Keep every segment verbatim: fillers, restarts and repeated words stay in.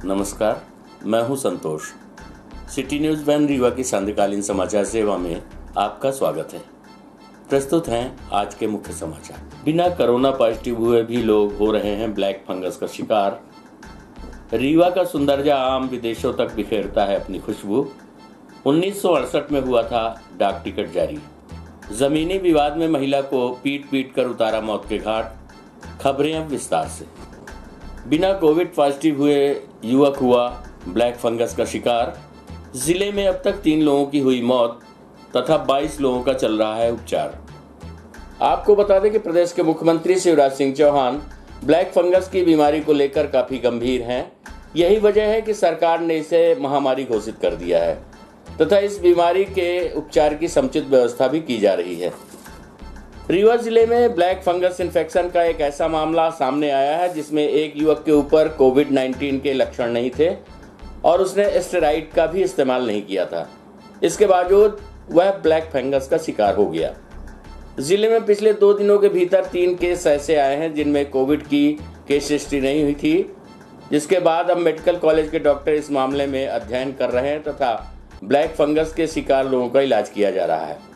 नमस्कार, मैं हूं Santosh. City news van Rewa की सांध्यकालीन समाचार सेवा में आपका स्वागत है। प्रस्तुत हैं आज के मुख्य समाचार। बिना कोरोना पॉजिटिव हुए भी लोग हो रहे हैं ब्लैक फंगस का शिकार। रीवा का सुंदरजा आम विदेशों तक बिखेरता है अपनी खुशबू। उन्नीस सौ अड़सठ में हुआ था डाक टिकट जारी। जमीनी विवाद में महिला को पीट पीट कर उतारा मौत के घाट। खबरें अब विस्तार से। बिना कोविड पॉजिटिव हुए युवक हुआ ब्लैक फंगस का शिकार। जिले में अब तक तीन लोगों की हुई मौत तथा बाईस लोगों का चल रहा है उपचार। आपको बता दें कि प्रदेश के मुख्यमंत्री शिवराज सिंह चौहान ब्लैक फंगस की बीमारी को लेकर काफी गंभीर हैं। यही वजह है कि सरकार ने इसे महामारी घोषित कर दिया है तथा इस बीमारी के उपचार की समुचित व्यवस्था भी की जा रही है। रीवा जिले में ब्लैक फंगस इन्फेक्शन का एक ऐसा मामला सामने आया है जिसमें एक युवक के ऊपर कोविड नाइन्टीन के लक्षण नहीं थे और उसने स्टेरॉइड का भी इस्तेमाल नहीं किया था। इसके बावजूद वह ब्लैक फंगस का शिकार हो गया। जिले में पिछले दो दिनों के भीतर तीन केस ऐसे आए हैं जिनमें कोविड की केस हिस्ट्री नहीं हुई थी, जिसके बाद अब मेडिकल कॉलेज के डॉक्टर इस मामले में अध्ययन कर रहे हैं तथा ब्लैक फंगस के शिकार लोगों का इलाज किया जा रहा है।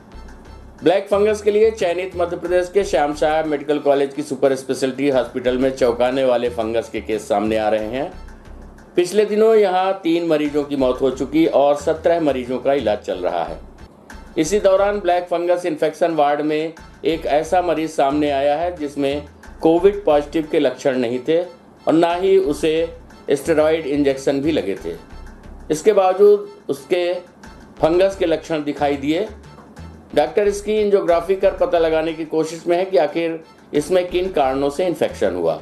ब्लैक फंगस के लिए चयनित मध्य प्रदेश के श्याम साहब मेडिकल कॉलेज की सुपर स्पेशलिटी हॉस्पिटल में चौंकाने वाले फंगस के केस सामने आ रहे हैं। पिछले दिनों यहां तीन मरीजों की मौत हो चुकी और सत्रह मरीजों का इलाज चल रहा है। इसी दौरान ब्लैक फंगस इन्फेक्शन वार्ड में एक ऐसा मरीज सामने आया है जिसमें कोविड पॉजिटिव के लक्षण नहीं थे और ना ही उसे स्टेरॉइड इंजेक्शन भी लगे थे। इसके बावजूद उसके फंगस के लक्षण दिखाई दिए। डॉक्टर इसकी एंजियोग्राफी कर पता लगाने की कोशिश में है कि आखिर इसमें किन कारणों से इन्फेक्शन हुआ।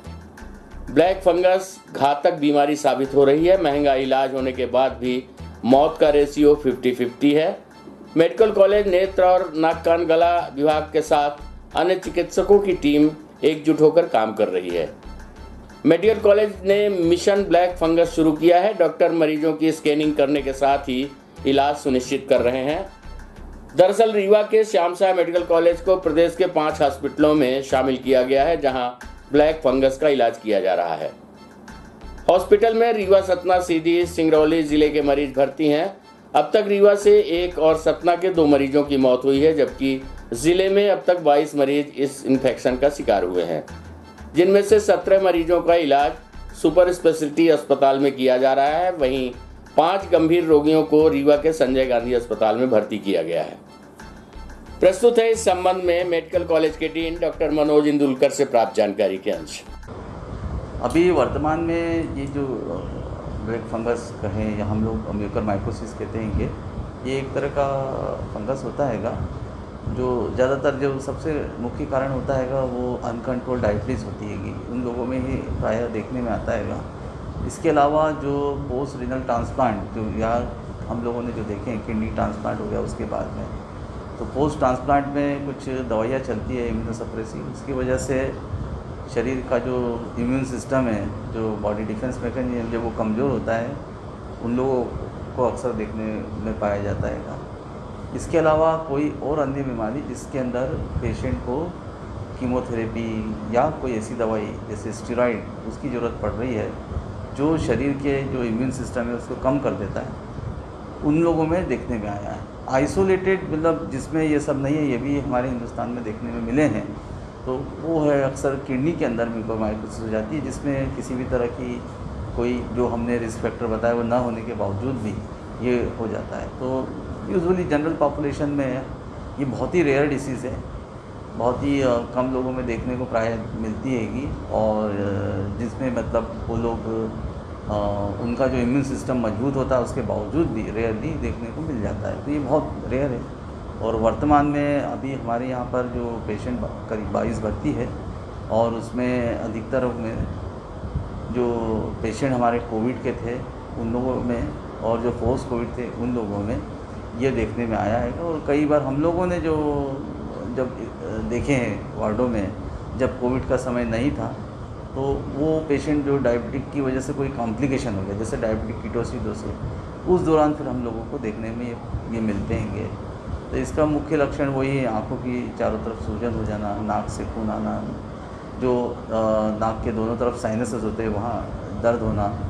ब्लैक फंगस घातक बीमारी साबित हो रही है। महंगा इलाज होने के बाद भी मौत का रेशियो फिफ्टी फिफ्टी है। मेडिकल कॉलेज नेत्र और नाक कान गला विभाग के साथ अन्य चिकित्सकों की टीम एकजुट होकर काम कर रही है। मेडिकल कॉलेज ने मिशन ब्लैक फंगस शुरू किया है। डॉक्टर मरीजों की स्कैनिंग करने के साथ ही इलाज सुनिश्चित कर रहे हैं। दरअसल रीवा के श्याम साहब मेडिकल कॉलेज को प्रदेश के पांच हॉस्पिटलों में शामिल किया गया है जहां ब्लैक फंगस का इलाज किया जा रहा है। हॉस्पिटल में रीवा, सतना, सीधी, सिंगरौली जिले के मरीज भर्ती हैं। अब तक रीवा से एक और सतना के दो मरीजों की मौत हुई है, जबकि जिले में अब तक बाईस मरीज इस इन्फेक्शन का शिकार हुए हैं, जिनमें से सत्रह मरीजों का इलाज सुपर स्पेशलिटी अस्पताल में किया जा रहा है। वहीं पांच गंभीर रोगियों को रीवा के संजय गांधी अस्पताल में भर्ती किया गया है। प्रस्तुत है इस संबंध में मेडिकल कॉलेज के डीन डॉक्टर मनोज इंदुलकर से प्राप्त जानकारी के अंश। अभी वर्तमान में ये जो ब्लैक फंगस कहें या हम लोग म्यूकरमाइकोसिस कहते हैं, ये एक तरह का फंगस होता हैगा जो ज़्यादातर जो सबसे मुख्य कारण होता हैगा वो अनकंट्रोल डायबिटीज़ होती हैगी, उन लोगों में ही प्रायः देखने में आता हैगा। इसके अलावा जो पोस्ट रीनल ट्रांसप्लांट जो या हम लोगों ने जो देखे हैं किडनी ट्रांसप्लांट हो गया उसके बाद में, तो पोस्ट ट्रांसप्लांट में कुछ दवाइयाँ चलती है इम्यूनोसप्रेसिव, उसकी वजह से शरीर का जो इम्यून सिस्टम है, जो बॉडी डिफेंस मैकेनिज्म जब वो कमज़ोर होता है, उन लोगों को अक्सर देखने में पाया जाता है। इसके अलावा कोई और अन्य बीमारी जिसके अंदर पेशेंट को कीमोथेरेपी या कोई ऐसी दवाई जैसे स्टेरॉइड उसकी ज़रूरत पड़ रही है जो शरीर के जो इम्यून सिस्टम है उसको कम कर देता है, उन लोगों में देखने में आया है। आइसोलेटेड मतलब जिसमें ये सब नहीं है, ये भी हमारे हिंदुस्तान में देखने में मिले हैं, तो वो है अक्सर किडनी के अंदर म्यूकरमाइकोसिस हो जाती है, जिसमें किसी भी तरह की कोई जो हमने रिस्क फैक्टर बताया वो ना होने के बावजूद भी ये हो जाता है। तो यूजुअली जनरल पॉपुलेशन में ये बहुत ही रेयर डिसीज़ है, बहुत ही कम लोगों में देखने को प्राय मिलती हैगी और जिसमें मतलब वो लोग आ, उनका जो इम्यून सिस्टम मजबूत होता है उसके बावजूद भी रेयरली देखने को मिल जाता है। तो ये बहुत रेयर है और वर्तमान में अभी हमारे यहाँ पर जो पेशेंट करीब बाईस भर्ती है और उसमें अधिकतर में जो पेशेंट हमारे कोविड के थे उन लोगों में और जो पोस्ट कोविड थे उन लोगों में ये देखने में आया है। और कई बार हम लोगों ने जो जब देखे हैं वार्डों में जब कोविड का समय नहीं था, तो वो पेशेंट जो डायबिटिक की वजह से कोई कॉम्प्लिकेशन हो गया जैसे डायबिटिक कीटोसिडोसिस, उस दौरान फिर हम लोगों को देखने में ये, ये मिलते हैंगे। तो इसका मुख्य लक्षण वही है, आँखों की चारों तरफ सूजन हो जाना, नाक से खून आना, जो नाक के दोनों तरफ साइनसेस होते हैं वहाँ दर्द होना,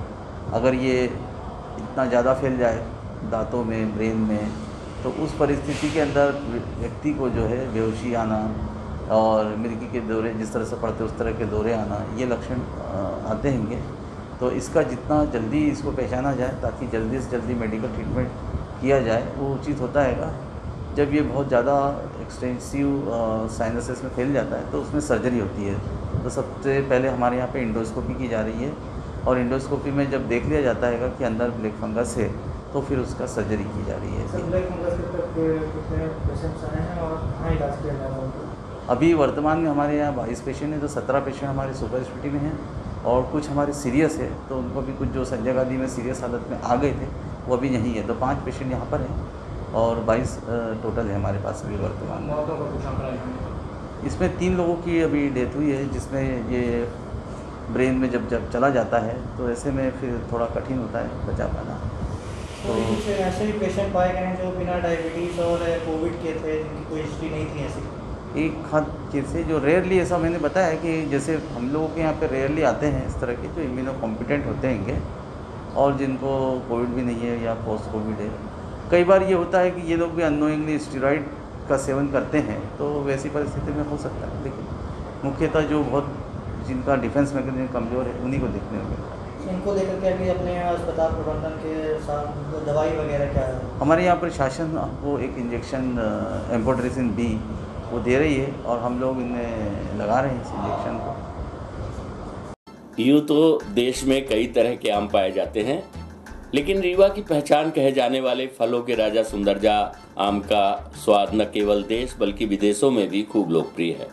अगर ये इतना ज़्यादा फैल जाए दांतों में, ब्रेन में, तो उस परिस्थिति के अंदर व्यक्ति को जो है बेहोशी आना और मिर्गी के दौरे जिस तरह से पड़ते उस तरह के दौरे आना, ये लक्षण आते हैंगे। तो इसका जितना जल्दी इसको पहचाना जाए ताकि जल्दी से जल्दी मेडिकल ट्रीटमेंट किया जाए वो उचित होता है। जब ये बहुत ज़्यादा एक्सटेंसिव साइनसेस में फैल जाता है तो उसमें सर्जरी होती है। तो सबसे पहले हमारे यहाँ पे इंडोस्कोपी की जा रही है और इंडोस्कोपी में जब देख लिया जाता है कि अंदर ब्लैक फंगस है तो फिर उसका सर्जरी की जा रही है। ब्लैक फंगस के कितने पेशेंट्स आए हैं और कहाँ इलाज किया जा रहा है? अभी वर्तमान में हमारे यहाँ बाईस पेशेंट हैं, तो सत्रह पेशेंट हमारे सुपर स्पेशलिटी में हैं और कुछ हमारे सीरियस है, तो उनको भी कुछ जो संजय गांधी में सीरियस हालत में आ गए थे वो अभी यहीं है। तो पाँच पेशेंट यहाँ पर हैं और बाईस टोटल है हमारे पास अभी वर्तमान में। इसमें तीन लोगों की अभी डेथ हुई है, जिसमें ये ब्रेन में जब जब चला जाता है तो ऐसे में फिर थोड़ा कठिन होता है बचा पाना। तो कुछ ऐसे भी पेशेंट पाए गए हैं जो बिना डायबिटीज़ और कोविड के थे, जिनकी कोई हिस्ट्री नहीं थी ऐसी? एक हाथ कैसे जो रेयरली, ऐसा मैंने बताया कि जैसे हम लोगों के यहाँ पे रेयरली आते हैं इस तरह के जो इम्यूनो कॉम्पिटेंट होते हैंगे और जिनको कोविड भी नहीं है या पोस्ट कोविड है। कई बार ये होता है कि ये लोग भी अननोइंगली स्टेरॉइड का सेवन करते हैं, तो वैसी परिस्थिति में हो सकता है, लेकिन मुख्यतः जो बहुत जिनका डिफेंस मैकेनिज्म कमज़ोर है उन्हीं को देखने को मिलता है। इनको लेकर के अभी अपने अस्पताल प्रबंधन के साथ दवाई वगैरह क्या है? हमारे यहाँ पर शासन आपको एक इंजेक्शन एम्फोटेरिसिन बी वो दे रही है और हम लोग इनमें लगा रहे हैं इस इंजेक्शन को। यूँ तो देश में कई तरह के आम पाए जाते हैं, लेकिन रीवा की पहचान कहे जाने वाले फलों के राजा सुंदरजा आम का स्वाद न केवल देश बल्कि विदेशों में भी खूब लोकप्रिय है।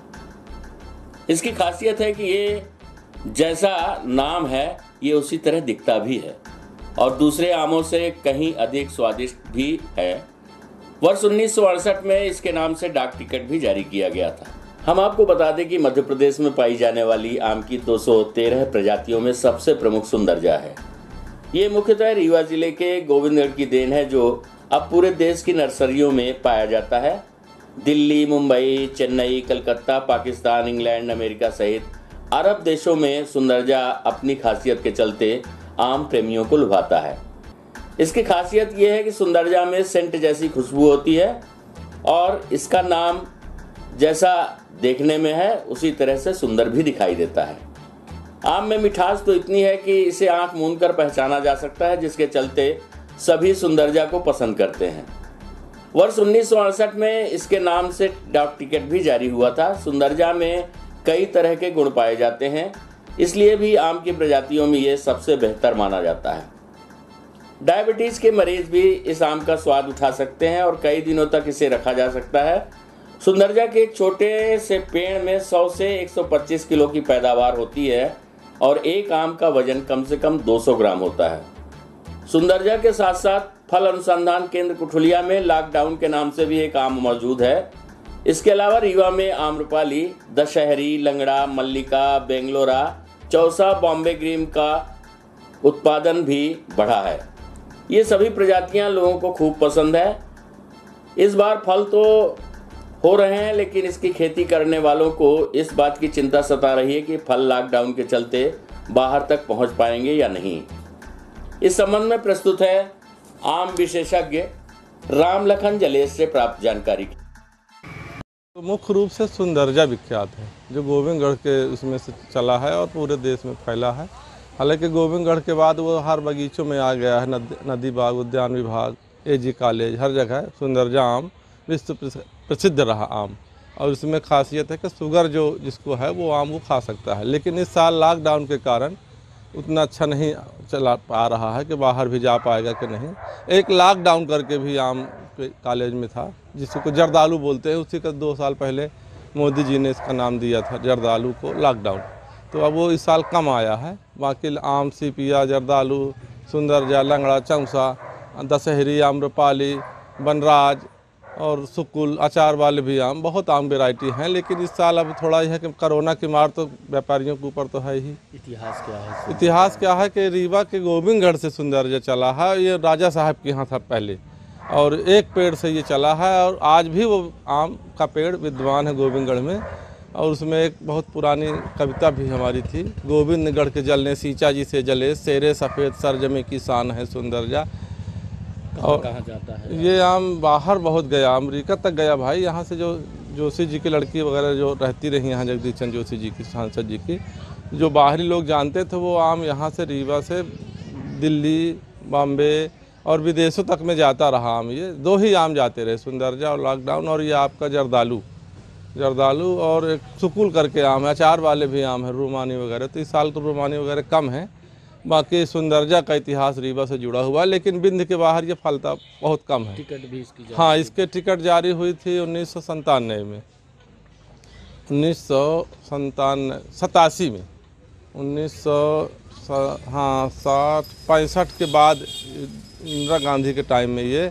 इसकी खासियत है कि ये जैसा नाम है ये उसी तरह दिखता भी है और दूसरे आमों से कहीं अधिक स्वादिष्ट भी है। वर्ष उन्नीस सौ अड़सठ में इसके नाम से डाक टिकट भी जारी किया गया था। हम आपको बता दें कि मध्य प्रदेश में पाई जाने वाली आम की दो सौ तेरह प्रजातियों में सबसे प्रमुख सुंदरजा है। ये मुख्यतः रीवा जिले के गोविंदगढ़ की देन है, जो अब पूरे देश की नर्सरियों में पाया जाता है। दिल्ली, मुंबई, चेन्नई, कलकत्ता, पाकिस्तान, इंग्लैंड, अमेरिका सहित अरब देशों में सुंदरजा अपनी खासियत के चलते आम प्रेमियों को लुभाता है। इसकी खासियत यह है कि सुंदरजा में सेंट जैसी खुशबू होती है और इसका नाम जैसा देखने में है उसी तरह से सुंदर भी दिखाई देता है। आम में मिठास तो इतनी है कि इसे आंख मूंद कर पहचाना जा सकता है, जिसके चलते सभी सुंदरजा को पसंद करते हैं। वर्ष उन्नीस सौ अड़सठ में इसके नाम से डाक टिकट भी जारी हुआ था। सुंदरजा में कई तरह के गुण पाए जाते हैं, इसलिए भी आम की प्रजातियों में ये सबसे बेहतर माना जाता है। डायबिटीज़ के मरीज भी इस आम का स्वाद उठा सकते हैं और कई दिनों तक इसे रखा जा सकता है। सुंदरजा के एक छोटे से पेड़ में सौ से एक सौ पच्चीस किलो की पैदावार होती है और एक आम का वजन कम से कम दो सौ ग्राम होता है। सुंदरजा के साथ साथ फल अनुसंधान केंद्र कुठुलिया में लॉकडाउन के नाम से भी एक आम मौजूद है। इसके अलावा रीवा में आम्रपाली, दशहरी, लंगड़ा, मल्लिका, बेंगलोरा, चौसा, बॉम्बे ग्रीन का उत्पादन भी बढ़ा है। ये सभी प्रजातियां लोगों को खूब पसंद है। इस बार फल तो हो रहे हैं, लेकिन इसकी खेती करने वालों को इस बात की चिंता सता रही है कि फल लॉकडाउन के चलते बाहर तक पहुंच पाएंगे या नहीं। इस संबंध में प्रस्तुत है आम विशेषज्ञ राम लखन जलेश से प्राप्त जानकारी। तो मुख्य रूप से सुंदरजा विख्यात है, जो गोविंदगढ़ के उसमें से चला है और पूरे देश में फैला है। हालांकि गोविंदगढ़ के बाद वो हर बगीचों में आ गया है। नद, नदी बाग, उद्यान विभाग, एजी कॉलेज, हर जगह सुंदरजा आम विश्व प्रसिद्ध रहा आम। और इसमें खासियत है कि शुगर जो जिसको है वो आम वो खा सकता है। लेकिन इस साल लॉकडाउन के कारण उतना अच्छा नहीं चला पा रहा है कि बाहर भी जा पाएगा कि नहीं। एक लॉकडाउन करके भी आम कॉलेज में था, जिसको जर्दालू बोलते हैं। उसी का दो साल पहले मोदी जी ने इसका नाम दिया था जर्दालू को, लॉकडाउन। तो अब वो इस साल कम आया है। बाकी आम, सीपिया, जर्दालू, सुंदरजा, लंगड़ा, चौसा, दशहरी, आम्रपाली, बनराज और सुकुल, अचार वाले भी आम, बहुत आम वेराइटी हैं। लेकिन इस साल अब थोड़ा यह है कि कोरोना की मार तो व्यापारियों के ऊपर तो है ही। इतिहास क्या है? इतिहास क्या है कि रीवा के गोविंदगढ़ से सुंदरजा चला है। ये राजा साहब के यहाँ था पहले और एक पेड़ से ये चला है और आज भी वो आम का पेड़ विद्यमान है गोविंदगढ़ में। और उसमें एक बहुत पुरानी कविता भी हमारी थी, गोविंद गढ़ के जलने सींचा जी से जले, शेरे सफ़ेद सरजमे की शान है सुंदरजा। और कहाँ जाता है ये आम बाहर बहुत गया, अमेरिका तक गया भाई। यहाँ से जो जोशी जी की लड़की वगैरह जो रहती रही यहाँ, जगदीश चंद्र जोशी जी की, सांसद जी की, जो बाहरी लोग जानते थे वो आम यहाँ से रीवा से दिल्ली, बॉम्बे और विदेशों तक में जाता रहा आम। ये दो ही आम जाते रहे, सुंदरजा और लॉकडाउन, और ये आपका जर्दालू जर्दालू और एक सुकुल करके आम है, अचार वाले भी आम है, रूमानी वगैरह। तो इस साल तो रूमानी वगैरह कम है, बाकी सुंदरजा का इतिहास रीवा से जुड़ा हुआ है, लेकिन बिंद के बाहर ये फलता बहुत कम है। टिकट भी इसकी हाँ, इसके टिकट जारी हुई थी उन्नीस सौ संतानवे में, उन्नीस सौ संतानवे सतासी में, उन्नीस सौ हाँ साठ पैंसठ के बाद इंदिरा गांधी के टाइम में ये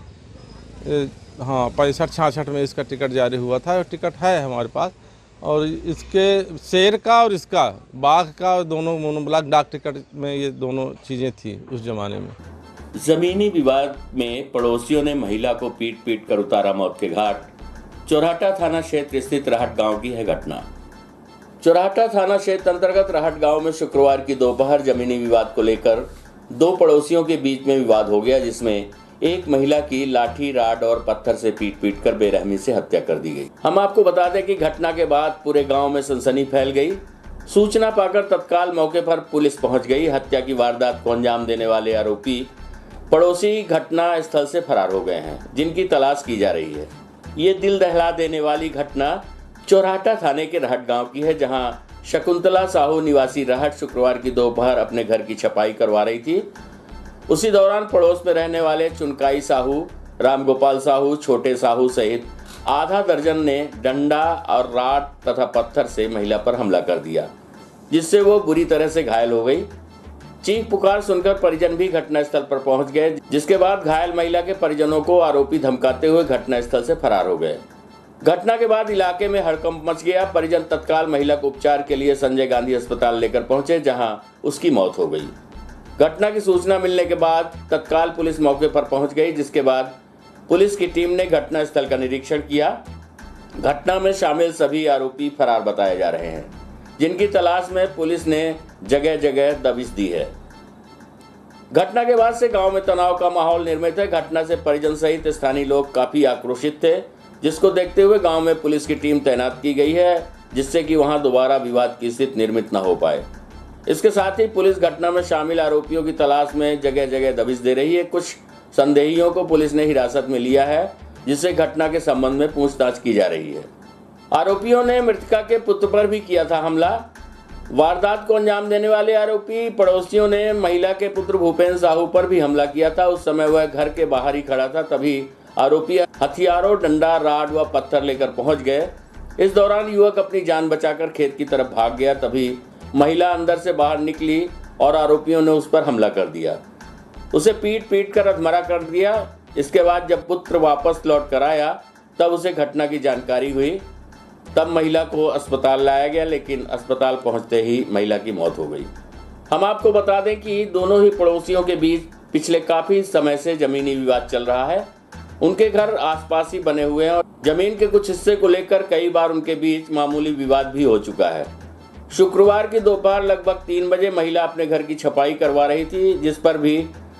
हाँ पैंसठ छियासठ में इसका टिकट जारी हुआ था। और टिकट है हमारे पास, और इसके शेर का और इसका बाघ का दोनों मोनोब्लॉक डाक टिकट में ये दोनों चीज़ें थी उस जमाने में। जमीनी विवाद में पड़ोसियों ने महिला को पीट पीट कर उतारा मौत के घाट। चौराटा थाना क्षेत्र स्थित राहट गांव की है घटना। चौराटा थाना क्षेत्र अंतर्गत राहट गांव में शुक्रवार की दोपहर जमीनी विवाद को लेकर दो पड़ोसियों के बीच में विवाद हो गया, जिसमें एक महिला की लाठी, राड और पत्थर से पीट पीट कर बेरहमी से हत्या कर दी गई। हम आपको बता दें कि घटना के बाद पूरे गांव में सनसनी फैल गई। सूचना पाकर तत्काल मौके पर पुलिस पहुंच गई। हत्या की वारदात को अंजाम देने वाले आरोपी पड़ोसी घटना स्थल से फरार हो गए हैं, जिनकी तलाश की जा रही है। ये दिल दहला देने वाली घटना चौराटा थाने के राहट गांव की है, जहां शकुंतला साहू निवासी राहट शुक्रवार की दोपहर अपने घर की छपाई करवा रही थी। उसी दौरान पड़ोस में रहने वाले चुनकाई साहू, रामगोपाल साहू, छोटे साहू सहित आधा दर्जन ने डंडा और राड तथा पत्थर से महिला पर हमला कर दिया, जिससे वो बुरी तरह से घायल हो गई। चीख पुकार सुनकर परिजन भी घटनास्थल पर पहुंच गए, जिसके बाद घायल महिला के परिजनों को आरोपी धमकाते हुए घटनास्थल से फरार हो गए। घटना के बाद इलाके में हड़कंप मच गया। परिजन तत्काल महिला को उपचार के लिए संजय गांधी अस्पताल लेकर पहुंचे, जहां उसकी मौत हो गई। घटना की सूचना मिलने के बाद तत्काल पुलिस मौके पर पहुंच गई, जिसके बाद पुलिस की टीम ने घटनास्थल का निरीक्षण किया। घटना में शामिल सभी आरोपी फरार बताए जा रहे हैं, जिनकी तलाश में पुलिस ने जगह जगह दबिश दी है। घटना के बाद से गांव में तनाव का माहौल निर्मित है। घटना से परिजन सहित स्थानीय लोग काफी आक्रोशित थे, जिसको देखते हुए गांव में पुलिस की टीम तैनात की गई है, जिससे कि वहां दोबारा विवाद की स्थिति निर्मित न हो पाए। इसके साथ ही पुलिस घटना में शामिल आरोपियों की तलाश में जगह जगह दबिश दे रही है। कुछ संदेहियों को पुलिस ने हिरासत में लिया है, जिससे घटना के संबंध में पूछताछ की जा रही है। आरोपियों ने मृतका के पुत्र पर भी किया था हमला। वारदात को अंजाम देने वाले आरोपी पड़ोसियों ने महिला के पुत्र भूपेंद्र साहू पर भी हमला किया था। उस समय वह घर के बाहर ही खड़ा था, तभी आरोपी हथियारों, डंडा, राड व पत्थर लेकर पहुंच गए। इस दौरान युवक अपनी जान बचाकर खेत की तरफ भाग गया। तभी महिला अंदर से बाहर निकली और आरोपियों ने उस पर हमला कर दिया, उसे पीट पीट कर अधमरा कर दिया। इसके बाद जब पुत्र वापस लौट कर आया, तब उसे घटना की जानकारी हुई। तब महिला को अस्पताल लाया गया, लेकिन अस्पताल पहुंचते ही महिला की मौत हो गई। हम आपको बता दें कि दोनों ही पड़ोसियों के बीच पिछले काफी समय से जमीनी विवाद चल रहा है। उनके घर आसपास ही बने हुए हैं और जमीन के कुछ हिस्से को लेकर कई बार उनके बीच मामूली विवाद भी हो चुका है। शुक्रवार की दोपहर लगभग तीन बजे महिला अपने घर की छपाई करवा रही थी, जिस पर भी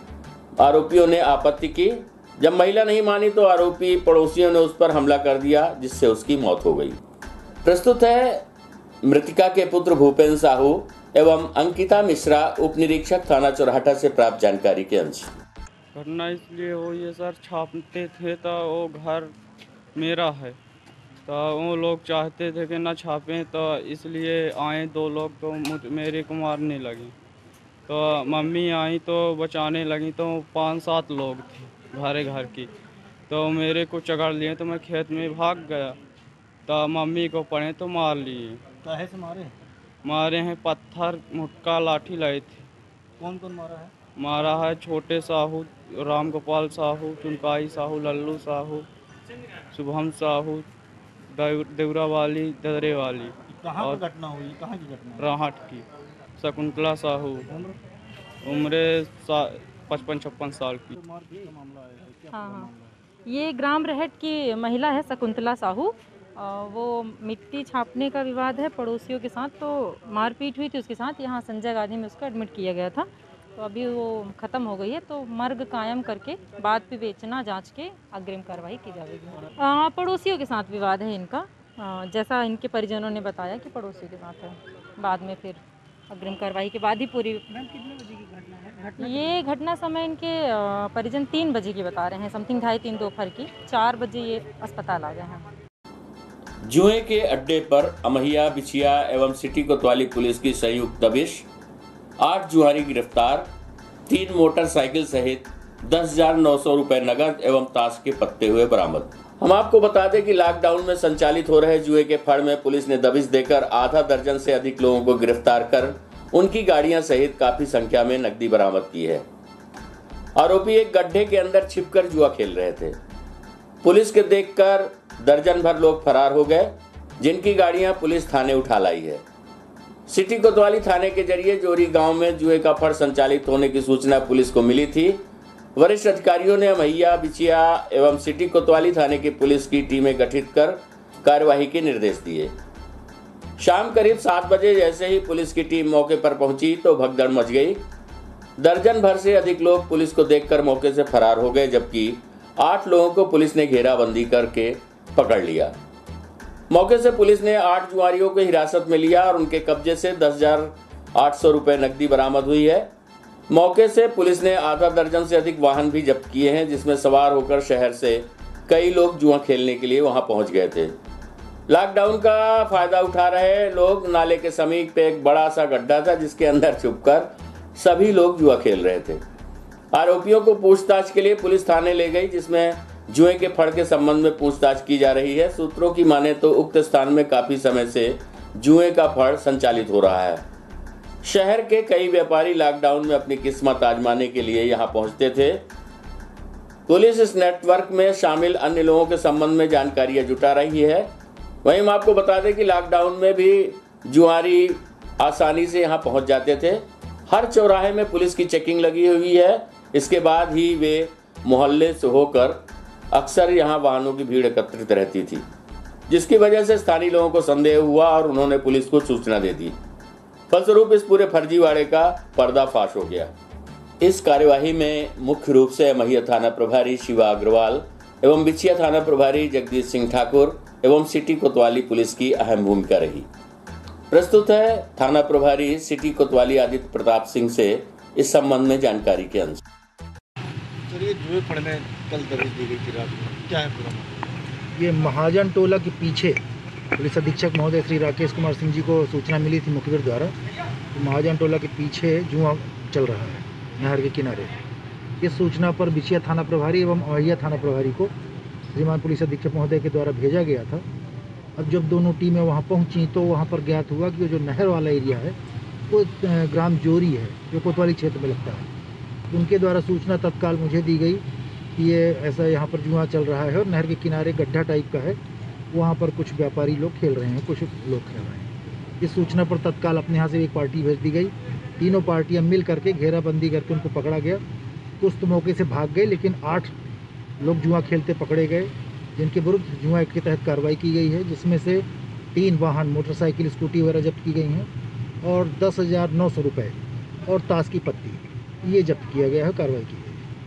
आरोपियों ने आपत्ति की। जब महिला नहीं मानी तो आरोपी पड़ोसियों ने उस पर हमला कर दिया, जिससे उसकी मौत हो गई। प्रस्तुत है मृतिका के पुत्र भूपेंद्र साहू एवं अंकिता मिश्रा, उप निरीक्षक थाना चौराटा से प्राप्त जानकारी के अंश। घटना इसलिए हुई है सर, छापते थे तो वो घर मेरा है, तो वो लोग चाहते थे कि ना छापें, तो इसलिए आए दो लोग, तो मुझ मेरे को मारने लगे। तो मम्मी आई तो बचाने लगी, तो पाँच सात लोग थे घरे घर की, तो मेरे को चकड़ लिए, तो मैं खेत में भाग गया। तो मम्मी को पड़े तो मार लिए। काहे से मारे? मारे हैं पत्थर, मुटका, लाठी लाए थे। कौन कौन मारा है? मारा है छोटे साहू, राम गोपाल साहू, चुनकाई साहू, लल्लू साहू, शुभम साहू, देवरा वाली, ददरे वाली। कहाँ की घटना हुई? कहाँ की घटना? राहट की। शकुंतला साहू, उम्र पचपन छप्पन साल की। हाँ हाँ, ये ग्राम रहट की महिला है शकुंतला साहू। वो मिट्टी छापने का विवाद है पड़ोसियों के साथ, तो मारपीट हुई थी उसके साथ। यहाँ संजय गांधी में उसको एडमिट किया गया था, तो अभी वो ख़त्म हो गई है। तो मर्ग कायम करके बाद पे बेचना जांच के अग्रिम कार्रवाई की जाएगी। पड़ोसियों के साथ विवाद है इनका, आ, जैसा इनके परिजनों ने बताया कि पड़ोसियों के साथ है। बाद में फिर अग्रिम कार्रवाई के बाद ही पूरी। मैम कितने बजे की घटना है? घटना ये घटना समय इनके परिजन तीन बजे की बता रहे हैं, समथिंग ढाई तीन दोपहर की। चार बजे ये अस्पताल आ गए हैं। जुए के अड्डे पर अमहिया, बिछिया एवं सिटी कोतवाली पुलिस की संयुक्त दबिश, आठ जुआरी गिरफ्तार, तीन मोटरसाइकिल सहित दस हजार नौ सौ रुपए नगद एवं ताश के पत्ते हुए बरामद। हम आपको बता दें कि लॉकडाउन में संचालित हो रहे जुए के फड़ में पुलिस ने दबिश देकर आधा दर्जन से अधिक लोगों को गिरफ्तार कर उनकी गाड़ियां सहित काफी संख्या में नकदी बरामद की है। आरोपी एक गड्ढे के अंदर छिपकर जुआ खेल रहे थे। पुलिस के देखकर दर्जन भर लोग फरार हो गए, जिनकी गाड़ियां पुलिस थाने उठा लाई है। सिटी कोतवाली थाने के जरिए जोरी गांव में जुए का फड़ संचालित होने की सूचना पुलिस को मिली थी। वरिष्ठ अधिकारियों ने अमहिया, बिछिया एवं सिटी कोतवाली थाने की पुलिस की टीमें गठित कर कार्यवाही के निर्देश दिए। शाम करीब सात बजे जैसे ही पुलिस की टीम मौके पर पहुंची तो भगदड़ मच गई। दर्जन भर से अधिक लोग पुलिस को देखकर मौके से फरार हो गए, जबकि आठ लोगों को पुलिस ने घेराबंदी करके पकड़ लिया। मौके से पुलिस ने आठ जुआरियों को हिरासत में लिया और उनके कब्जे से दस हजार आठ सौ रुपए नकदी बरामद हुई है। मौके से पुलिस ने आधा दर्जन से अधिक वाहन भी जब्त किए हैं, जिसमें सवार होकर शहर से कई लोग जुआ खेलने के लिए वहां पहुंच गए थे। लॉकडाउन का फायदा उठा रहे लोग नाले के समीप पे एक बड़ा सा गड्ढा था, जिसके अंदर छुपकर सभी लोग जुआ खेल रहे थे। आरोपियों को पूछताछ के लिए पुलिस थाने ले गई, जिसमें जुए के फड़ के संबंध में पूछताछ की जा रही है। सूत्रों की माने तो उक्त स्थान में काफी समय से जुए का फड़ संचालित हो रहा है। शहर के कई व्यापारी लॉकडाउन में अपनी किस्मत आजमाने के लिए यहां पहुंचते थे। पुलिस इस नेटवर्क में शामिल अन्य लोगों के संबंध में जानकारियां जुटा रही है। वहीं हम आपको बता दें कि लॉकडाउन में भी जुआरी आसानी से यहां पहुंच जाते थे। हर चौराहे में पुलिस की चेकिंग लगी हुई है। इसके बाद ही वे मोहल्ले से होकर अक्सर यहां वाहनों की भीड़ एकत्रित रहती थी, जिसकी वजह से स्थानीय लोगों को संदेह हुआ और उन्होंने पुलिस को सूचना दे दी। फलस्वरूप इस पूरे फर्जीवाड़े का पर्दाफाश हो गया। इस कार्यवाही में मुख्य रूप से अमहिया थाना प्रभारी शिवा अग्रवाल एवं बिछिया थाना प्रभारी जगदीश सिंह ठाकुर एवं सिटी कोतवाली पुलिस की अहम भूमिका रही। प्रस्तुत है थाना प्रभारी सिटी कोतवाली आदित्य प्रताप सिंह से इस संबंध में जानकारी के अनुसार। ये जुए फड़ में कल दबिश दी गई थी रात में, क्या है पूरा? ये महाजन टोला के पीछे पुलिस अधीक्षक महोदय श्री राकेश कुमार सिंह जी को सूचना मिली थी मुखबिर द्वारा। तो महाजन टोला के पीछे जुआ चल रहा है नहर के किनारे। इस सूचना पर बिछिया थाना प्रभारी एवं अमहिया थाना प्रभारी को श्रीमान पुलिस अधीक्षक महोदय के द्वारा भेजा गया था। अब जब दोनों टीमें वहाँ पहुँची तो वहाँ पर ज्ञात हुआ कि जो नहर वाला एरिया है वो ग्राम जोरी है, जो कोतवाली क्षेत्र में लगता है। उनके द्वारा सूचना तत्काल मुझे दी गई कि ये ऐसा यहाँ पर जुआ चल रहा है और नहर के किनारे गड्ढा टाइप का है, वहाँ पर कुछ व्यापारी लोग खेल रहे हैं, कुछ लोग खेल रहे हैं। इस सूचना पर तत्काल अपने यहाँ से एक पार्टी भेज दी गई। तीनों पार्टियाँ मिल करके घेराबंदी करके उनको पकड़ा गया। कुछ तो मौके से भाग गए, लेकिन आठ लोग जुआ खेलते पकड़े गए, जिनके विरुद्ध जुआ एक्ट के तहत कार्रवाई की गई है, जिसमें से तीन वाहन मोटरसाइकिल स्कूटी वगैरह जब्त की गई हैं और दस हज़ार नौ सौ रुपये और ताश की पत्ती ये जब्त किया गया है, कार्रवाई की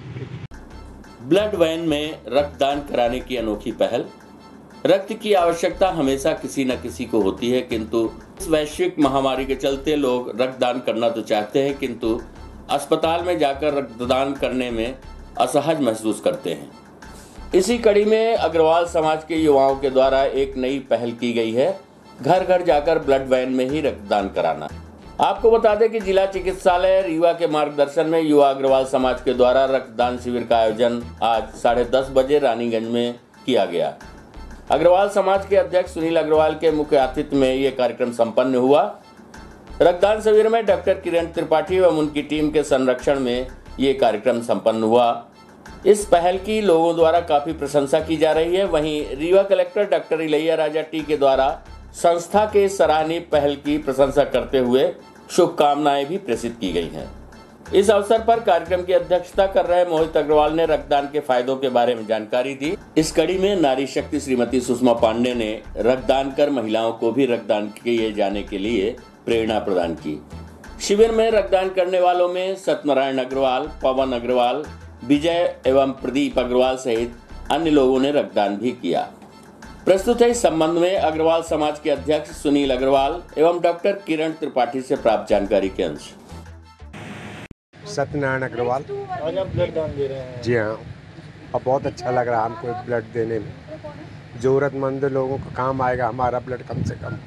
गई। ब्लड वैन में रक्तदान कराने की अनोखी पहल। रक्त की आवश्यकता हमेशा किसी न किसी को होती है, किंतु इस वैश्विक महामारी के चलते लोग रक्तदान करना तो चाहते हैं, किंतु अस्पताल में जाकर रक्तदान करने में असहज महसूस करते हैं। इसी कड़ी में अग्रवाल समाज के युवाओं के द्वारा एक नई पहल की गई है, घर घर जाकर ब्लड वैन में ही रक्तदान कराना। आपको बता दें कि जिला चिकित्सालय रीवा के मार्गदर्शन में युवा अग्रवाल समाज के द्वारा रक्तदान शिविर का आयोजन आज साढ़े दस बजे रानीगंज में किया गया। अग्रवाल समाज के अध्यक्ष सुनील अग्रवाल के मुख्य आतिथ्य में यह कार्यक्रम संपन्न हुआ। रक्तदान शिविर में डॉक्टर किरण त्रिपाठी एवं उनकी टीम के संरक्षण में ये कार्यक्रम संपन्न हुआ। इस पहल की लोगों द्वारा काफी प्रशंसा की जा रही है। वहीं Rewa collector doctor Ilaiya Raja T के द्वारा संस्था के सराहनीय पहल की प्रशंसा करते हुए शुभकामनाएं भी प्रेषित की गई हैं। इस अवसर पर कार्यक्रम की अध्यक्षता कर रहे मोहित अग्रवाल ने रक्तदान के फायदों के बारे में जानकारी दी। इस कड़ी में नारी शक्ति श्रीमती सुषमा पांडे ने रक्तदान कर महिलाओं को भी रक्तदान किए जाने के लिए प्रेरणा प्रदान की। शिविर में रक्तदान करने वालों में सत्यनारायण अग्रवाल, पवन अग्रवाल, विजय एवं प्रदीप अग्रवाल सहित अन्य लोगों ने रक्तदान भी किया। प्रस्तुत है इस संबंध में अग्रवाल समाज के अध्यक्ष सुनील अग्रवाल एवं डॉक्टर किरण त्रिपाठी से प्राप्त जानकारी के अंश। सत्यनारायण अग्रवाल। आज आप ब्लड दान दे रहे हैं? जी हाँ, और बहुत अच्छा लग रहा है हमको ब्लड देने में। ज़रूरतमंद लोगों को काम आएगा हमारा ब्लड कम से कम।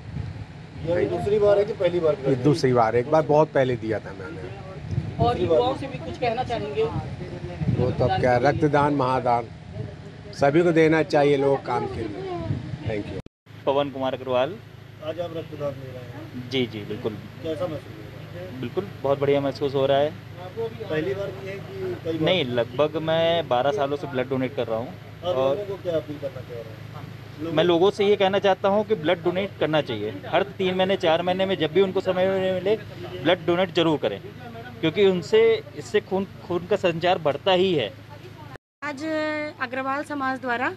ये दूसरी बार है कि पहली बार? ये दूसरी बार, एक बार बहुत पहले दिया था मैंने। और युवाओं से भी कुछ कहना चाहेंगे? वो तो अब क्या, रक्तदान महादान सभी को देना चाहिए लोग काम के लिए। Thank you. पवन कुमार अग्रवाल। आज आप रक्तदान दे रहे हैं? जी जी बिल्कुल। कैसा महसूस हो रहा है? बिल्कुल बहुत बढ़िया महसूस हो रहा है। पहली बार की है कि कई बार? नहीं, लगभग मैं बारह सालों से ब्लड डोनेट कर रहा हूँ। और लोगों को क्या अपील करना चाह रहे हैं? मैं लोगों से ये कहना चाहता हूँ कि ब्लड डोनेट करना चाहिए। हर तीन महीने चार महीने में जब भी उनको समय मिले ब्लड डोनेट जरूर करें, क्योंकि उनसे इससे खून खून का संचार बढ़ता ही है। आज अग्रवाल समाज द्वारा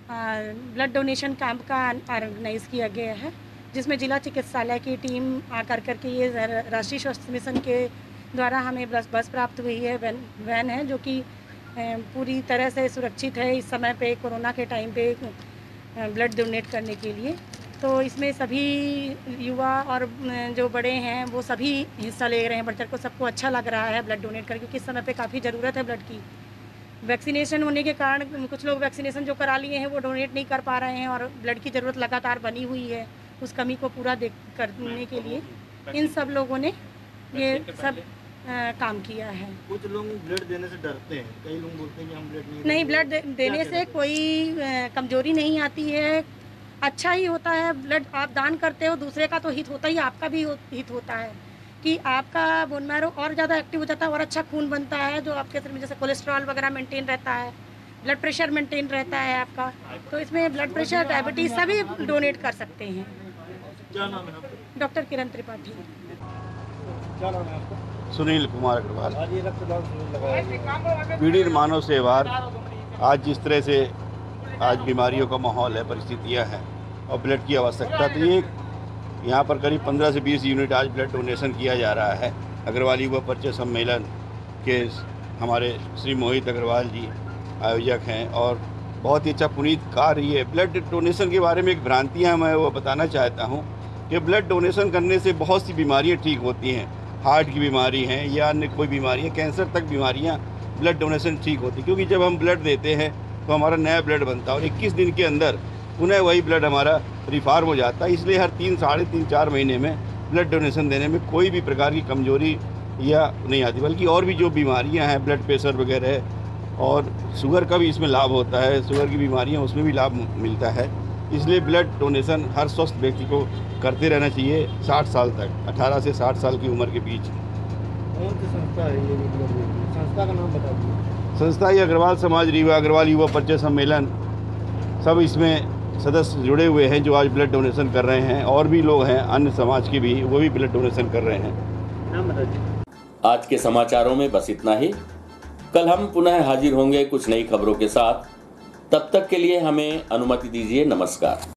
ब्लड डोनेशन कैंप का ऑर्गेनाइज किया गया है, जिसमें जिला चिकित्सालय की टीम आकर कर के ये राष्ट्रीय स्वास्थ्य मिशन के द्वारा हमें बस बस प्राप्त हुई है। वैन वैन है जो कि पूरी तरह से सुरक्षित है इस समय पे, कोरोना के टाइम पे ब्लड डोनेट करने के लिए। तो इसमें सभी युवा और जो बड़े हैं वो सभी हिस्सा ले रहे हैं बढ़ चढ़ को। सबको अच्छा लग रहा है ब्लड डोनेट करके, क्योंकि इस समय पे काफ़ी ज़रूरत है ब्लड की। वैक्सीनेशन होने के कारण कुछ लोग वैक्सीनेशन जो करा लिए हैं वो डोनेट नहीं कर पा रहे हैं, और ब्लड की ज़रूरत लगातार बनी हुई है। उस कमी को पूरा देख करने के लिए इन सब लोगों ने ये सब आ, काम किया है। कुछ लोग ब्लड देने से डरते हैं, कई लोग बोलते हैं कि हम ब्लड नहीं नहीं, ब्लड दे, देने से कोई कमजोरी नहीं आती है, अच्छा ही होता है। ब्लड आप दान करते हो, दूसरे का तो हित होता ही, आपका भी हित होता है कि आपका बोन मैरो और ज़्यादा एक्टिव हो जाता है और अच्छा खून बनता है, जो आपके शरीर में जैसे कोलेस्ट्रॉल वगैरह मेंटेन रहता है, ब्लड प्रेशर मेंटेन रहता है आपका। तो इसमें ब्लड प्रेशर, डायबिटीज़ सभी डोनेट कर सकते हैं। क्या नाम है आपका? डॉक्टर किरण त्रिपाठी। क्या नाम है आपका? सुनील कुमार अग्रवाल। आज ये रक्तदान शिविर लगाया, पीड़ित मानव सेवार। आज जिस तरह से आज बीमारियों का माहौल है, परिस्थितियां हैं और ब्लड की आवश्यकता, तो ये यहाँ पर करीब पंद्रह से बीस यूनिट आज ब्लड डोनेशन किया जा रहा है। अग्रवाल युवा परिचय सम्मेलन के हमारे श्री मोहित अग्रवाल जी आयोजक हैं और बहुत ही अच्छा पुनीत कार्य ये। ब्लड डोनेशन के बारे में एक भ्रांतियाँ मैं वो बताना चाहता हूँ कि ब्लड डोनेशन करने से बहुत सी बीमारियाँ ठीक होती हैं। हार्ट की बीमारी हैं या अन्य कोई बीमारी है, कैंसर तक बीमारियाँ ब्लड डोनेशन ठीक होती, क्योंकि जब हम ब्लड देते हैं तो हमारा नया ब्लड बनता है और इक्कीस दिन के अंदर पुनः वही ब्लड हमारा रिफार्म हो जाता है। इसलिए हर तीन साढ़े तीन चार महीने में ब्लड डोनेशन देने में कोई भी प्रकार की कमजोरी या नहीं आती, बल्कि और भी जो बीमारियां हैं, ब्लड प्रेशर वगैरह और शुगर का भी इसमें लाभ होता है, शुगर की बीमारियां उसमें भी लाभ मिलता है। इसलिए ब्लड डोनेशन हर स्वस्थ व्यक्ति को करते रहना चाहिए साठ साल तक, अठारह से साठ साल की उम्र के बीच। कौन सी संस्था है ये? संस्था का नाम बता दीजिए। संस्था ये अग्रवाल समाज रीवा, अग्रवाल युवा परिचय सम्मेलन, सब इसमें सदस्य जुड़े हुए हैं जो आज ब्लड डोनेशन कर रहे हैं। और भी लोग हैं अन्य समाज के भी, वो भी ब्लड डोनेशन कर रहे हैं। नाम बता दीजिए। आज के समाचारों में बस इतना ही। कल हम पुनः हाजिर होंगे कुछ नई खबरों के साथ। तब तक के लिए हमें अनुमति दीजिए। नमस्कार।